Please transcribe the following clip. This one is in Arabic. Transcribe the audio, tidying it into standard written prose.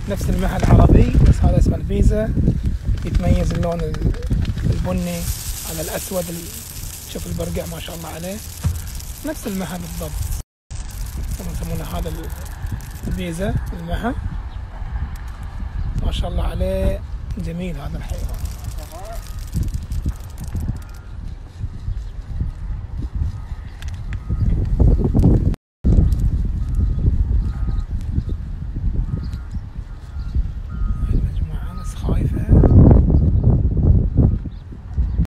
نفس المها العربي بس هذا اسمه البيزا، يتميز اللون البني على الأسود. شوف البرقع ما شاء الله عليه نفس المها بالضبط، يسمونه هذا البيزا المها ما شاء الله عليه. جميل هذا الحيوان.